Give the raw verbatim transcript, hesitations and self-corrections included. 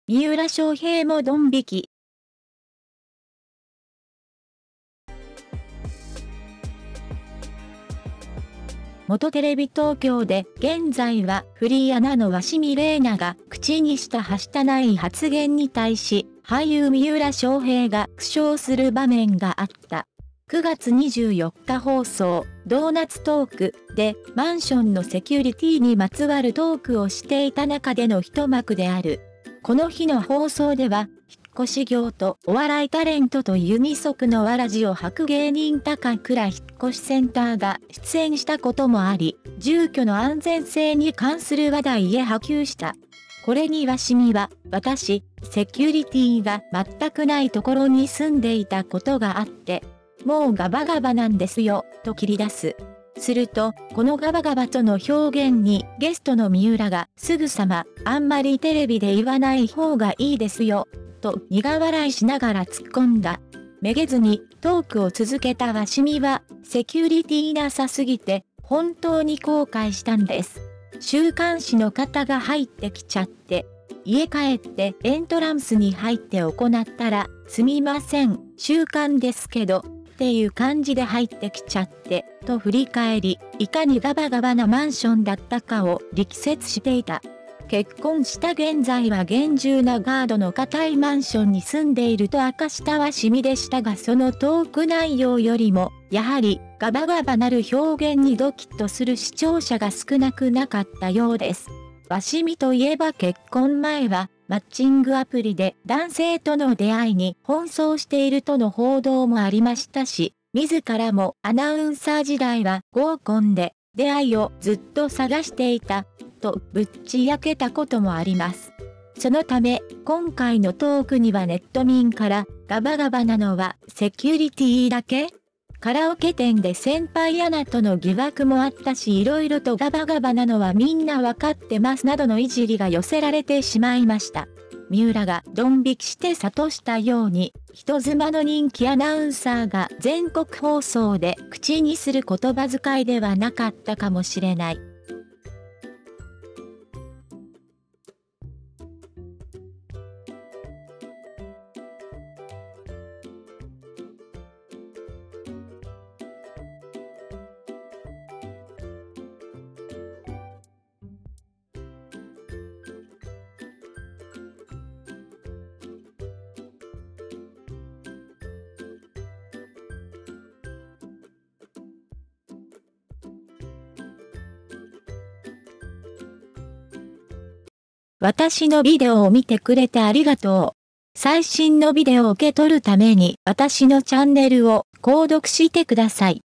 三浦翔平もドン引き。元テレビ東京で現在はフリーアナの鷲見玲奈が口にしたはしたない発言に対し、俳優三浦翔平が苦笑する場面があった。くがつにじゅうよっか放送、ドーナツトークでマンションのセキュリティにまつわるトークをしていた中での一幕である。この日の放送では、引っ越し業とお笑いタレントという二足のわらじを履く芸人高倉引っ越しセンターが出演したこともあり、住居の安全性に関する話題へ波及した。これに鷲見は、私、セキュリティが全くないところに住んでいたことがあって、もうガバガバなんですよ、と切り出す。すると、このガバガバとの表現にゲストの三浦がすぐさま、あんまりテレビで言わない方がいいですよ、と苦笑いしながら突っ込んだ。めげずにトークを続けた鷲見は、セキュリティなさすぎて、本当に後悔したんです。週刊誌の方が入ってきちゃって、家帰ってエントランスに入って行ったら、すみません、週刊ですけど、っていう感じで入ってきちゃって、と振り返り、いかにガバガバなマンションだったかを力説していた。結婚した現在は厳重なガードの固いマンションに住んでいると明かした鷲見でしたが、そのトーク内容よりも、やはりガバガバなる表現にドキッとする視聴者が少なくなかったようです。鷲見といえば結婚前は、マッチングアプリで男性との出会いに奔走しているとの報道もありましたし、自らもアナウンサー時代は合コンで出会いをずっと探していたとぶっちやけたこともあります。そのため今回のトークにはネット民からガバガバなのはセキュリティだけ？カラオケ店で先輩アナとの疑惑もあったし、いろいろとガバガバなのはみんなわかってますなどのいじりが寄せられてしまいました。三浦がドン引きして諭したように、人妻の人気アナウンサーが全国放送で口にする言葉遣いではなかったかもしれない。私のビデオを見てくれてありがとう。最新のビデオを受け取るために私のチャンネルを購読してください。